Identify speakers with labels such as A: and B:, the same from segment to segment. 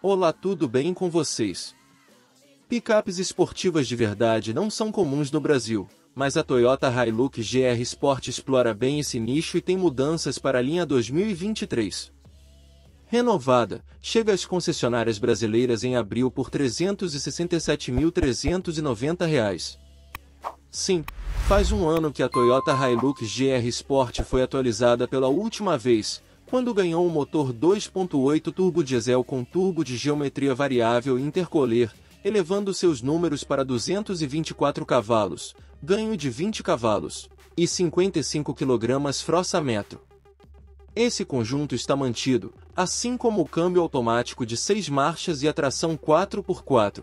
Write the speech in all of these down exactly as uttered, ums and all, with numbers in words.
A: Olá, tudo bem com vocês? Picapes esportivas de verdade não são comuns no Brasil, mas a Toyota Hilux G R Sport explora bem esse nicho e tem mudanças para a linha dois mil e vinte e três. Renovada, chega às concessionárias brasileiras em abril por trezentos e sessenta e sete mil trezentos e noventa reais. Sim, faz um ano que a Toyota Hilux G R Sport foi atualizada pela última vez, quando ganhou um motor dois ponto oito turbodiesel com turbo de geometria variável e intercooler, elevando seus números para duzentos e vinte e quatro cavalos, ganho de vinte cavalos, e cinquenta e cinco quilos-metro. Esse conjunto está mantido, assim como o câmbio automático de seis marchas e a tração quatro por quatro.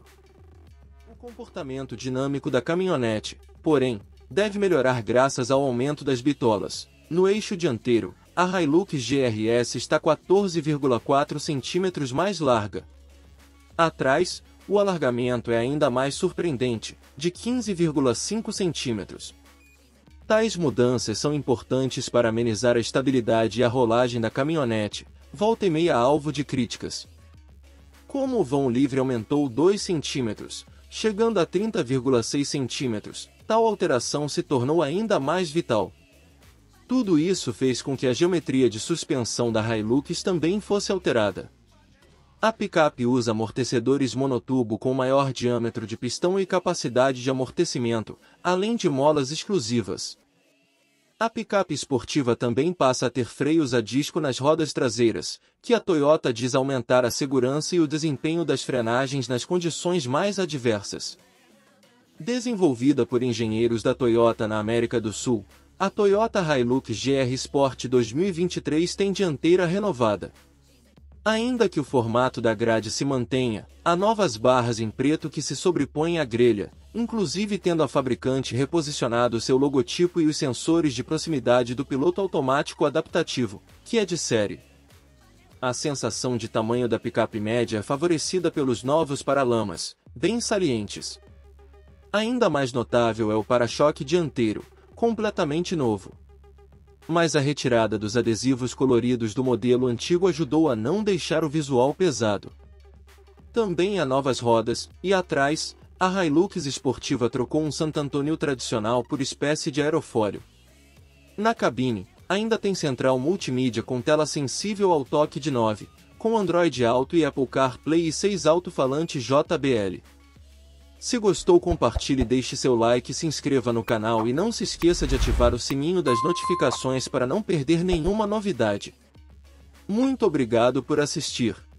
A: O comportamento dinâmico da caminhonete, porém, deve melhorar graças ao aumento das bitolas. No eixo dianteiro, a Hilux G R S está quatorze vírgula quatro centímetros mais larga. Atrás, o alargamento é ainda mais surpreendente, de quinze vírgula cinco centímetros. Tais mudanças são importantes para amenizar a estabilidade e a rolagem da caminhonete, volta e meia alvo de críticas. Como o vão livre aumentou dois centímetros, chegando a trinta vírgula seis centímetros, tal alteração se tornou ainda mais vital. Tudo isso fez com que a geometria de suspensão da Hilux também fosse alterada. A picape usa amortecedores monotubo com maior diâmetro de pistão e capacidade de amortecimento, além de molas exclusivas. A picape esportiva também passa a ter freios a disco nas rodas traseiras, que a Toyota diz aumentar a segurança e o desempenho das frenagens nas condições mais adversas. Desenvolvida por engenheiros da Toyota na América do Sul, a Toyota Hilux G R Sport dois mil e vinte e três tem dianteira renovada. Ainda que o formato da grade se mantenha, há novas barras em preto que se sobrepõem à grelha, inclusive tendo a fabricante reposicionado seu logotipo e os sensores de proximidade do piloto automático adaptativo, que é de série. A sensação de tamanho da picape média é favorecida pelos novos paralamas, bem salientes. Ainda mais notável é o para-choque dianteiro, completamente novo. Mas a retirada dos adesivos coloridos do modelo antigo ajudou a não deixar o visual pesado. Também há novas rodas, e atrás, a Hilux esportiva trocou um Santo Antônio tradicional por espécie de aerofólio. Na cabine, ainda tem central multimídia com tela sensível ao toque de nove, com Android Auto e Apple CarPlay e seis alto-falantes J B L. Se gostou, compartilhe e deixe seu like e se inscreva no canal e não se esqueça de ativar o sininho das notificações para não perder nenhuma novidade. Muito obrigado por assistir.